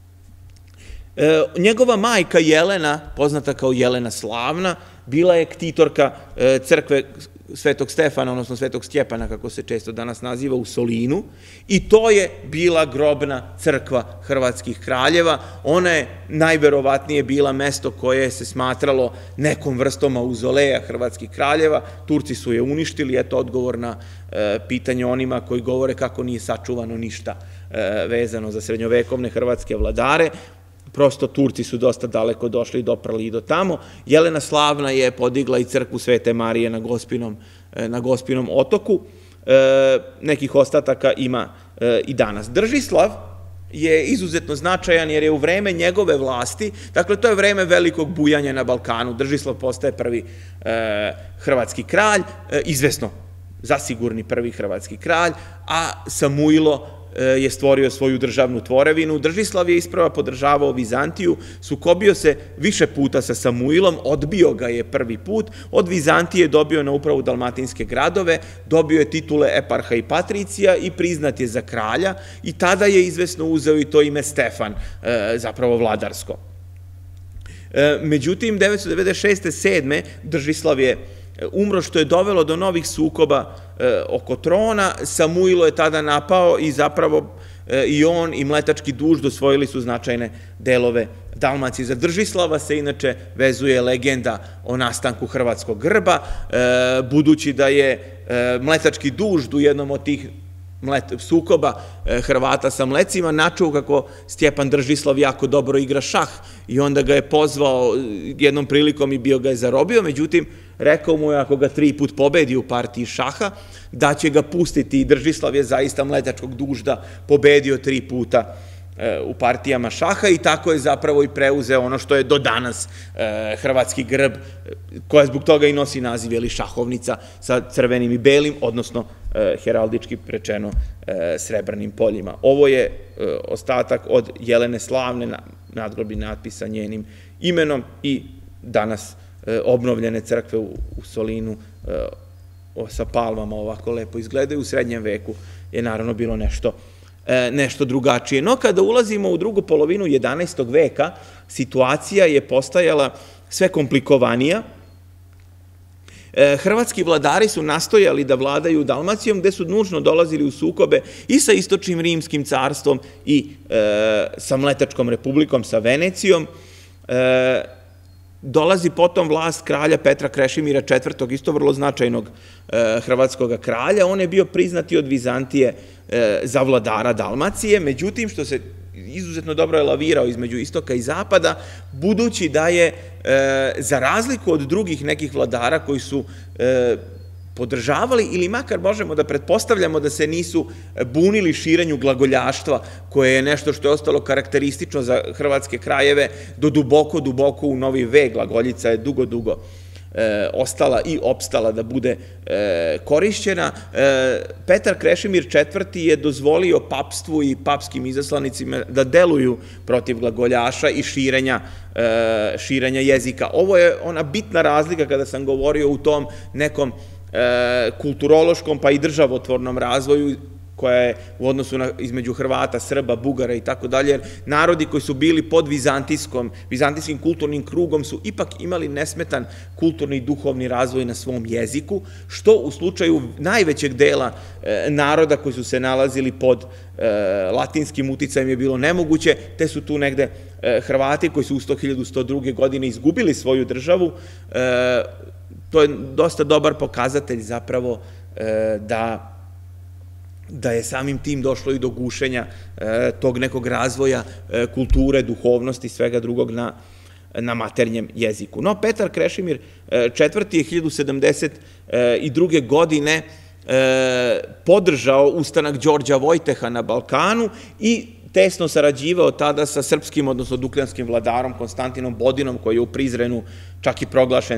Njegova majka Jelena, poznata kao Jelena Slavna, bila je ktitorka crkve Svetog Stefana, odnosno Svetog Stjepana, kako se često danas naziva, u Solinu, i to je bila grobna crkva hrvatskih kraljeva. Ona je najverovatnije bila mesto koje se smatralo nekom vrstom mauzoleja hrvatskih kraljeva. Turci su je uništili, eto odgovor na pitanje onima koji govore kako nije sačuvano ništa vezano za srednjovekovne hrvatske vladare. Prosto Turci su dosta daleko došli i doprali i do tamo. Jelena Slavna je podigla i crkvu Svete Marije na Gospinom otoku. Nekih ostataka ima i danas. Držislav je izuzetno značajan jer je u vreme njegove vlasti, dakle to je vreme velikog bujanja na Balkanu, Držislav postaje prvi hrvatski kralj, izvesno zasigurni prvi hrvatski kralj, a Samuilo je stvorio svoju državnu tvorevinu. Držislav je isprva podržavao Vizantiju, sukobio se više puta sa Samuilom, odbio ga je prvi put, od Vizantije dobio na upravu dalmatinske gradove, dobio je titule eparha i patricija i priznat je za kralja i tada je izvesno uzeo i to ime Stefan, zapravo vladarsko. Međutim, devetsto devedeset šeste sedme Držislav je umro, što je dovelo do novih sukoba oko trona. Samuilo je tada napao i zapravo i on i Mletački Dužd osvojili su značajne delove Dalmacije. Za Držislava se inače vezuje legenda o nastanku hrvatskog grba, budući da je Mletački Dužd u jednom od tih sukoba Hrvata sa Mlecima načuo kako Stjepan Držislav jako dobro igra šah i onda ga je pozvao jednom prilikom i bio ga je zarobio, međutim rekao mu je ako ga tri put pobedi u partiji šaha da će ga pustiti i Držislav je zaista Mletačkog Dužda pobedio tri puta u partijama šaha i tako je zapravo i preuzeo ono što je do danas hrvatski grb, koja zbog toga i nosi naziv, jeli, šahovnica sa crvenim i belim, odnosno heraldički rečeno srebrnim poljima. Ovo je ostatak od Jelene Slavne, nadgrobni natpis sa njenim imenom i danas obnovljene crkve u Solinu sa palmama ovako lepo izgledaju. U srednjem veku je naravno bilo nešto nešto drugačije. No, kada ulazimo u drugu polovinu jedanaestog veka, situacija je postajala sve komplikovanija. Hrvatski vladari su nastojali da vladaju Dalmacijom, gde su nužno dolazili u sukobe i sa Istočnim rimskim carstvom i sa Mletačkom republikom, sa Venecijom. Dolazi potom vlast kralja Petra Krešimira četvrtog, isto vrlo značajnog hrvatskog kralja. On je bio priznati od Vizantije za vladara Dalmacije, međutim, što se izuzetno dobro je lavirao između istoka i zapada, budući da je, za razliku od drugih nekih vladara koji su podržavali ili makar možemo da pretpostavljamo da se nisu bunili širenju glagoljaštva, koje je nešto što je ostalo karakteristično za hrvatske krajeve do duboko, duboko u novi vek. Glagoljica je dugo, dugo ostala i opstala da bude korišćena. Petar Krešimir četvrti je dozvolio papstvu i papskim izaslanicima da deluju protiv glagoljaša i širenja jezika. Ovo je ona bitna razlika kada sam govorio u tom nekom kulturološkom pa i državotvornom razvoju koja je u odnosu između Hrvata, Srba, Bugara i tako dalje. Narodi koji su bili pod vizantijskim kulturnim krugom su ipak imali nesmetan kulturni i duhovni razvoj na svom jeziku, što u slučaju najvećeg dela naroda koji su se nalazili pod latinskim uticajem je bilo nemoguće, te su tu negde Hrvati koji su u hiljadu sto druge. godine izgubili svoju državu. To je dosta dobar pokazatelj zapravo da da je samim tim došlo i do gušenja tog nekog razvoja kulture, duhovnosti i svega drugog na maternjem jeziku. No, Petar Krešimir četvrti je hiljadu sedamdeset druge. godine podržao ustanak Đorđa Vojteha na Balkanu i tesno sarađivao tada sa srpskim, odnosno dukljanskim vladarom Konstantinom Bodinom, koji je u Prizrenu čak i proglašen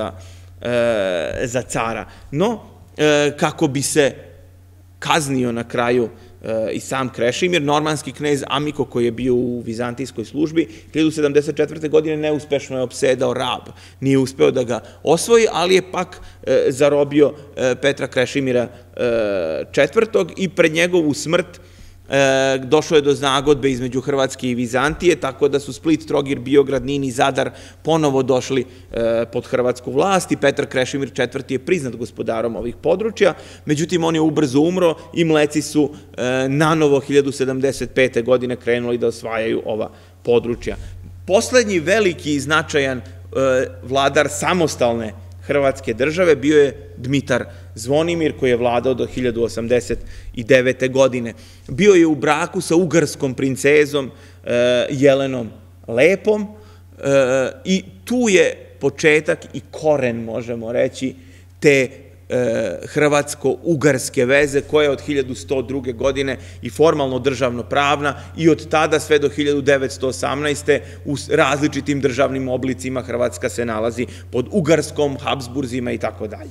za cara. No, kako bi se kaznio na kraju i sam Krešimir, normanski knez Amiko, koji je bio u vizantijskoj službi, hiljadu sedamdeset četvrte. godine neuspešno je opsedao Rab. Nije uspeo da ga osvoji, ali je pak zarobio Petra Krešimira četvrtog. i pred njegovu smrt došlo je do nagodbe između Hrvatske i Vizantije, tako da su Split, Trogir, Biograd, Nin i Zadar ponovo došli pod hrvatsku vlast i Petar Krešimir četvrti. je priznat gospodarom ovih područja, međutim on je ubrzo umro i Mleci su nanovo hiljadu sedamdeset pete. godine krenuli da osvajaju ova područja. Poslednji veliki i značajan vladar samostalne Hrvatske države bio je Dmitar Zvonimir, koji je vladao do hiljadu osamdeset devete. godine. Bio je u braku sa ugarskom princezom Jelenom Lepom i tu je početak i koren, možemo reći, te hrvatsko-ugarske veze, koja je od hiljadu sto druge. godine i formalno državno pravna i od tada sve do hiljadu devetsto osamnaeste. u različitim državnim oblicima Hrvatska se nalazi pod Ugarskom, Habsburzima i tako dalje.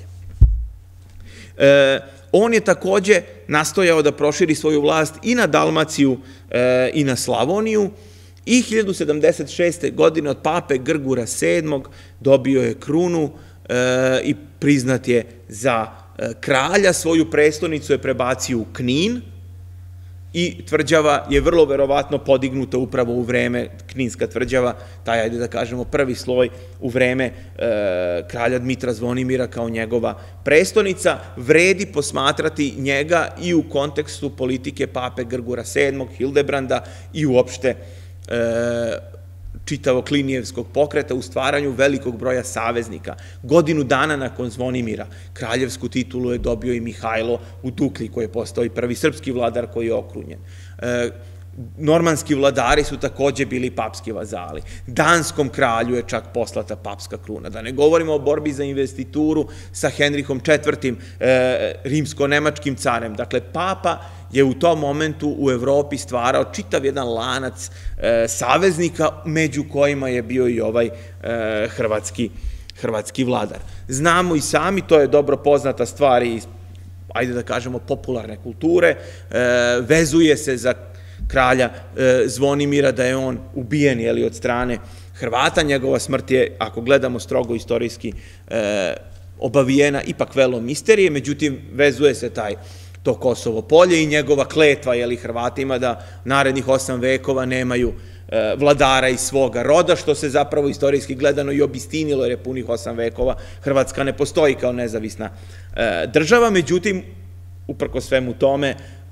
On je takođe nastojao da proširi svoju vlast i na Dalmaciju i na Slavoniju i hiljadu sedamdeset šeste. godine od pape Grgura sedmog. dobio je krunu i priznat je za kralja. Svoju prestonicu je prebacio u Knin i tvrđava je vrlo verovatno podignuta upravo u vreme, Kninska tvrđava, taj, ajde da kažemo, prvi sloj u vreme kralja Dmitra Zvonimira kao njegova prestonica. Vredi posmatrati njega i u kontekstu politike pape Grgura sedmog, Hildebranda i uopšte čitavog Klinijevskog pokreta u stvaranju velikog broja saveznika. Godinu dana nakon Zvonimira kraljevsku titulu je dobio i Mihajlo u Duklji, koji je postao i prvi srpski vladar koji je okrunjen. Normanski vladari su takođe bili papski vazali. Danskom kralju je čak poslata papska kruna. Da ne govorimo o borbi za investituru sa Henrihom četvrtim. rimsko-nemačkim carem. Dakle, papa je u tom momentu u Evropi stvarao čitav jedan lanac saveznika, među kojima je bio i ovaj hrvatski vladar. Znamo i sami, to je dobro poznata stvar iz, ajde da kažemo, popularne kulture, vezuje se za kralja Zvonimira da je on ubijen od strane Hrvata. Njegova smrt je, ako gledamo strogo istorijski, obavijena ipak velom misterije, međutim vezuje se taj to Kosovo polje i njegova kletva Hrvatima da narednih osam vekova nemaju vladara iz svoga roda, što se zapravo istorijski gledano i obistinilo, jer je punih osam vekova Hrvatska ne postoji kao nezavisna država. Međutim, uprkos svemu tome,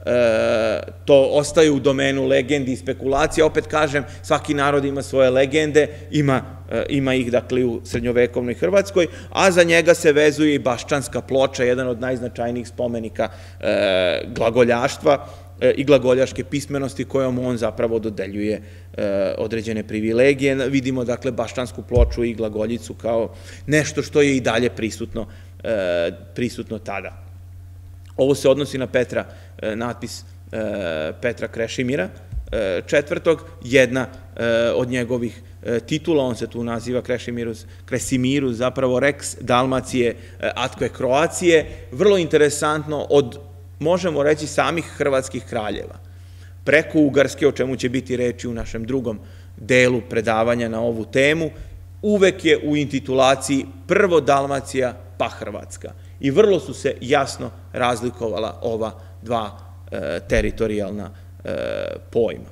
to ostaje u domenu legendi i spekulacija. Opet kažem, svaki narod ima svoje legende, ima ih dakle u srednjovekovnoj Hrvatskoj, a za njega se vezuje i Baščanska ploča, jedan od najznačajnijih spomenika glagoljaštva i glagoljaške pismenosti kojom on zapravo dodeljuje određene privilegije. Vidimo dakle Baščansku ploču i glagoljicu kao nešto što je i dalje prisutno prisutno tada. Ovo se odnosi na Petra, natpis Petra Krešimira četvrtog, jedna od njegovih titula, on se tu naziva Kresimirus, zapravo Rex Dalmacije atque Kroacije, vrlo interesantno od, možemo reći, samih hrvatskih kraljeva, preko Ugarske, o čemu će biti reči u našem drugom delu predavanja na ovu temu, uvek je u intitulaciji prvo Dalmacija pa Hrvatska. I vrlo su se jasno razlikovala ova dva teritorijalna pojma.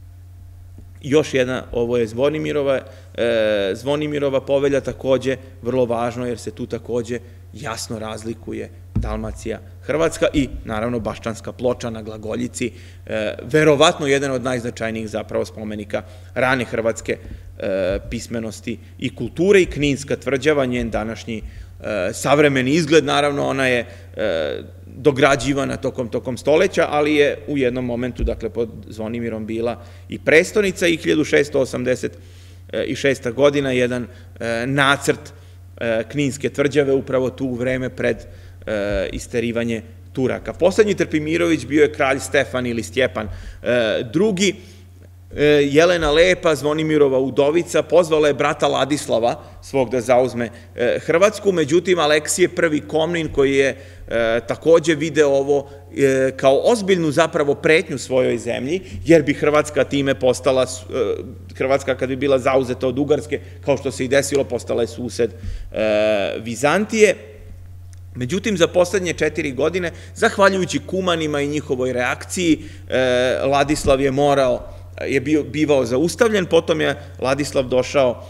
Još jedna, ovo je Zvonimirova, Zvonimirova povelja, takođe vrlo važno jer se tu takođe jasno razlikuje Dalmacija, Hrvatska i naravno Baščanska ploča na glagoljici, verovatno jedan od najznačajnijih zapravo spomenika rane hrvatske pismenosti i kulture, i Kninska tvrđava, njen današnji savremeni izgled, naravno ona je dograđivana tokom tokom stoleća, ali je u jednom momentu, dakle pod Zvonimirom, bila i prestonica, i hiljadu šeststo osamdeset šesta godina jedan nacrt Kninske tvrđave upravo tu u vreme pred isterivanje Turaka. Poslednji Trpimirović bio je kralj Stefan ili Stjepan drugi. Jelena Lepa, Zvonimirova udovica, pozvala je brata Ladislava svog da zauzme Hrvatsku, međutim Aleksije prvi Komnin, koji je takođe video ovo kao ozbiljnu zapravo pretnju svojoj zemlji, jer bi Hrvatska time postala, Hrvatska kad bi bila zauzeta od Ugarske, kao što se i desilo, postala je sused Vizantije. Međutim, za poslednje četiri godine, zahvaljujući Kumanima i njihovoj reakciji, Ladislav je morao je bivao zaustavljen, potom je Ladislav došao,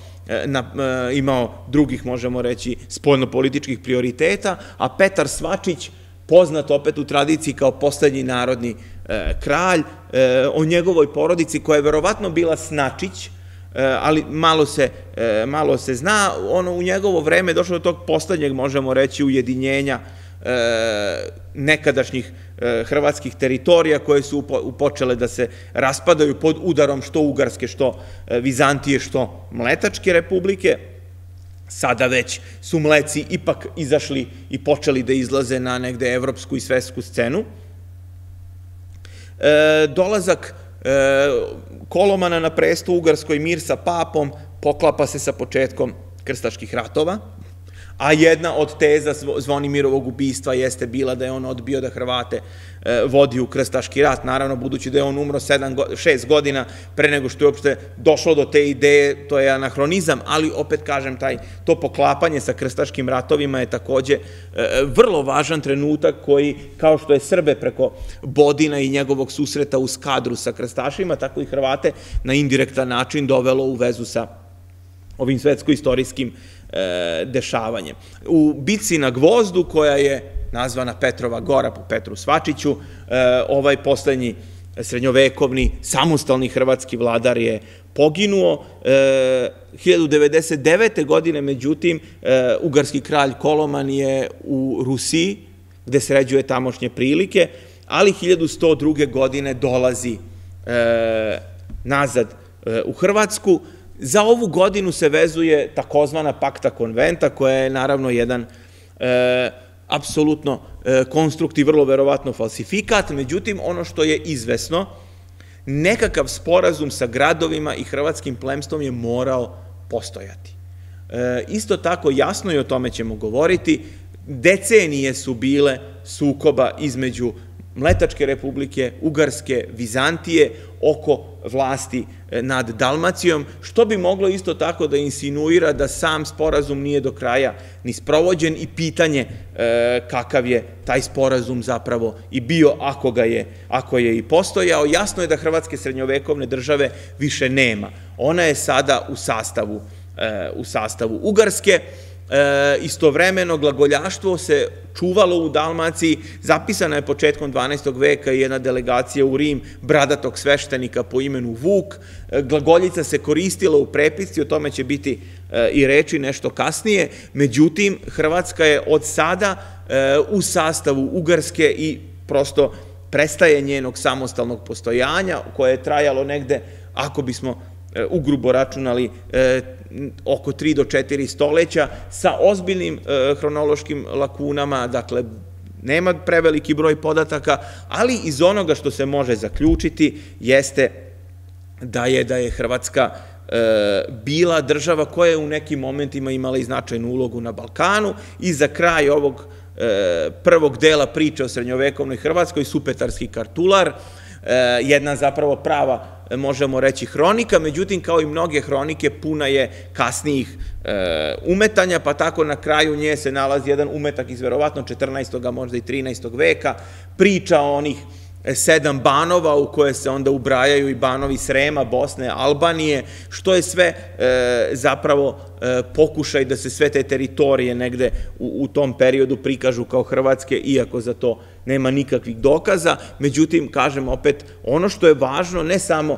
imao drugih, možemo reći, spoljnopolitičkih prioriteta, a Petar Svačić, poznat opet u tradiciji kao poslednji narodni kralj, o njegovoj porodici, koja je verovatno bila Snačić, ali malo se zna, ono u njegovo vreme je došlo do tog poslednjeg, možemo reći, ujedinjenja nekadašnjih hrvatskih teritorija koje su počele da se raspadaju pod udarom što Ugarske, što Vizantije, što Mletačke republike. Sada već su Mleci ipak izašli i počeli da izlaze na negde evropsku i svetsku scenu. Dolazak Kolomana na presto Ugarskoj, mir sa papom, poklapa se sa početkom krstaških ratova, a jedna od teza Zvonimirovog ubistva jeste bila da je on odbio da Hrvate vodi u krstaški rat. Naravno, budući da je on umro šest godina pre nego što je uopšte došlo do te ideje, to je anahronizam, ali opet kažem, to poklapanje sa krstaškim ratovima je takođe vrlo važan trenutak koji, kao što je Srbe preko Bodina i njegovog susreta u Skadru sa krstašima, tako i Hrvate na indirektan način dovelo u vezu sa ovim svetsko-istorijskim dešavanjem. U bici na Gvozdu, koja je nazvana Petrova gora po Petru Svačiću, ovaj poslednji srednjovekovni samostalni hrvatski vladar je poginuo. hiljadu devedeset devete. godine, međutim, ugarski kralj Koloman je u Rusiji, gde sređuje tamošnje prilike, ali hiljadu sto druge. godine dolazi nazad u Hrvatsku. Za ovu godinu se vezuje takozvana Pakta konventa, koja je naravno jedan apsolutno konstrukt i vrlo verovatno falsifikat, međutim ono što je izvesno, nekakav sporazum sa gradovima i hrvatskim plemstvom je morao postojati. Isto tako jasno, i o tome ćemo govoriti, decenije su bile sukoba između Mletačke republike, Ugarske, Vizantije oko vlasti nad Dalmacijom, što bi moglo isto tako da insinuira da sam sporazum nije do kraja ni sprovođen i pitanje kakav je taj sporazum zapravo i bio ako je i postojao. Jasno je da Hrvatske srednjovekovne države više nema. Ona je sada u sastavu Ugarske. istovremeno glagoljaštvo se čuvalo u Dalmaciji, zapisana je početkom dvanaestog veka jedna delegacija u Rim bradatog sveštenika po imenu Vuk. Glagoljica se koristila u prepisci, o tome će biti i reči nešto kasnije, međutim, Hrvatska je od sada u sastavu Ugarske i prosto prestaje njenog samostalnog postojanja, koje je trajalo negde, ako bismo ugrubo računali, oko tri do četiri stoleća, sa ozbiljnim hronološkim lakunama, dakle, nema preveliki broj podataka, ali iz onoga što se može zaključiti jeste da je da je Hrvatska bila država koja je u nekim momentima imala i značajnu ulogu na Balkanu. I za kraj ovog prvog dela priče o srednjovekovnoj Hrvatskoj, Supetarski kartular, jedna zapravo prava, možemo reći, hronika, međutim, kao i mnoge hronike, puna je kasnijih umetanja, pa tako na kraju nje se nalazi jedan umetak iz verovatno četrnaestog, a možda i trinaestog veka, priča o onih sedam banova u koje se onda ubrajaju i banovi Srema, Bosne, Albanije, što je sve zapravo pokušaj da se sve te teritorije negde u tom periodu prikažu kao hrvatske, iako za to nema nikakvih dokaza. Međutim, kažem opet, ono što je važno ne samo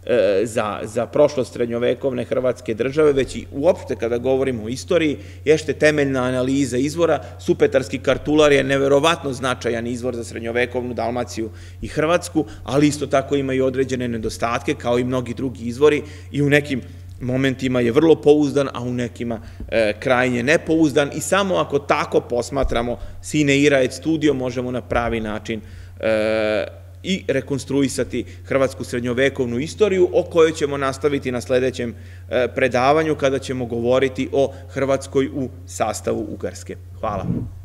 za prošlost srednjovekovne Hrvatske države, već i uopšte kada govorimo o istoriji, jeste temeljna analiza izvora. Supetarski kartular je neverovatno značajan izvor za srednjovekovnu Dalmaciju i Hrvatsku, ali isto tako ima i određene nedostatke, kao i mnogi drugi izvori, i u nekim momentima je vrlo pouzdan, a u nekima krajnje nepouzdan, i samo ako tako posmatramo sine ira et studio možemo na pravi način i rekonstruisati hrvatsku srednjovekovnu istoriju, o kojoj ćemo nastaviti na sledećem predavanju kada ćemo govoriti o Hrvatskoj u sastavu Ugarske. Hvala.